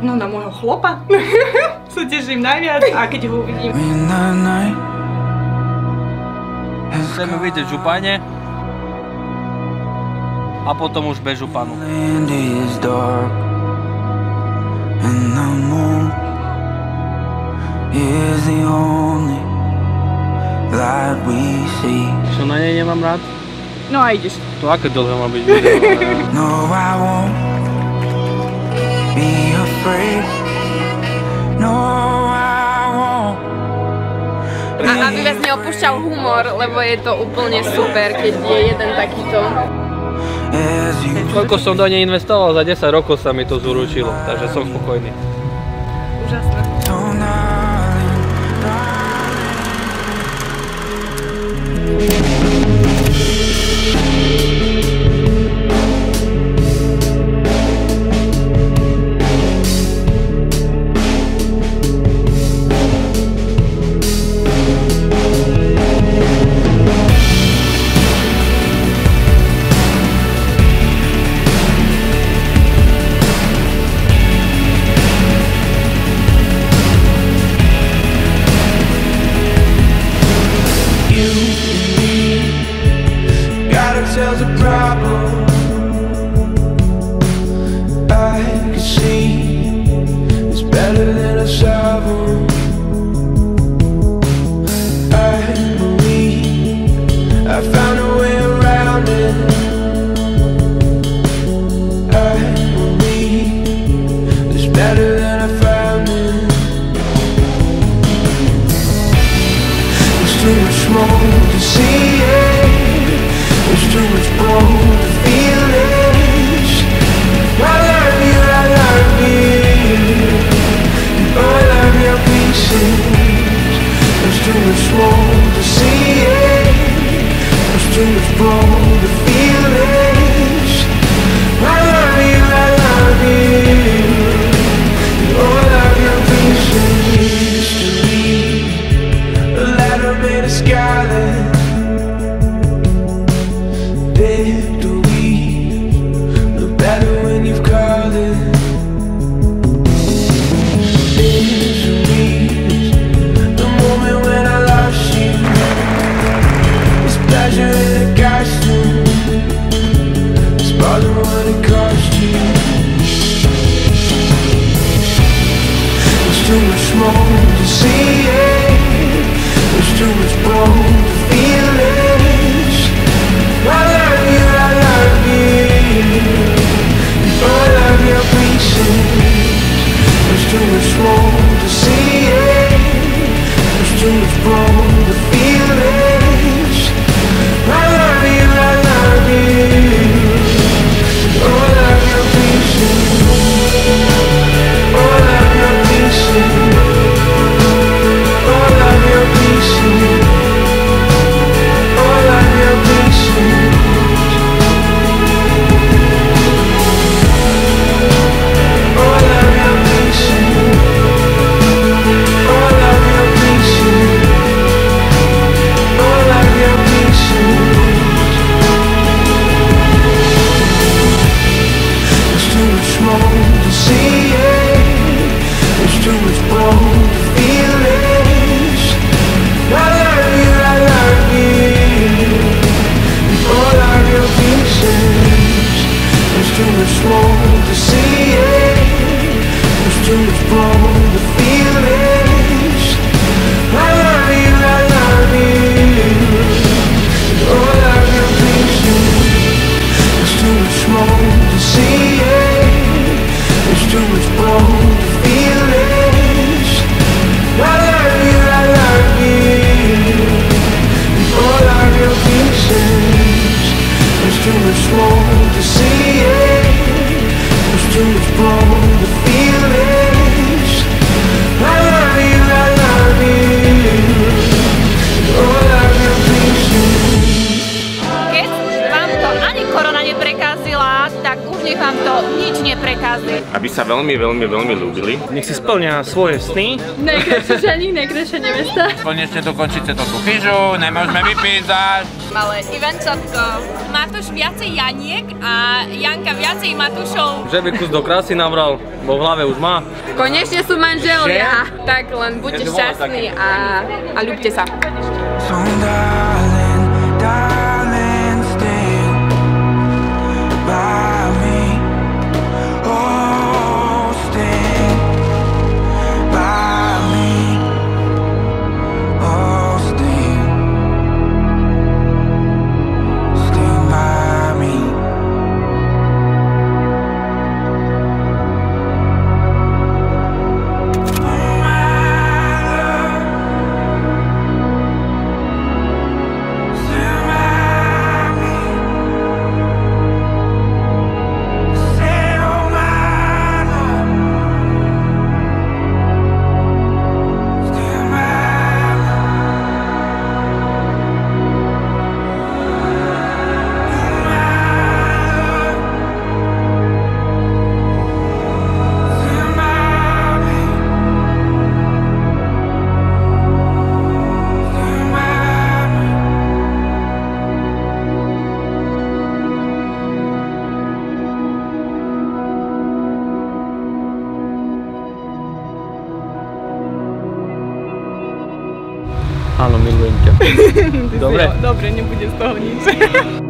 No na môjho chlopa. Sa teším najviac a keď ho uvidím. Chceme vidieť župane a potom už bez županu. Čo na nej nemám rád? No a ideš. To aké dlhé má byť video? A aby vás neopúšťal humor, lebo je to úplne super, keď je jeden takýto. Koľko som do nej investoval, za 10 rokov sa mi to zúručilo, takže som spokojný. Úžasné. nech vám to nič neprekazí. Aby sa veľmi ľúbili. Nech si splňa svoje sny. Najkrajší ženík, najkrajšia nevesta. Konečne dokončíte to tú chyžu, nemôžeme vypísať. Malé eventčatko. Matúš viacej Janiek a Janka viacej Matúšov. Že by kus do krásy nabral, bo v hlave už má. Konečne sú manželia. Tak len buďte šťastní a ľúbte sa. So darling, darling, stay by me. Oh, stay by me. Oh, stay by me. Áno, milujem ťa. Dobre? Dobre, nebude z toho nič.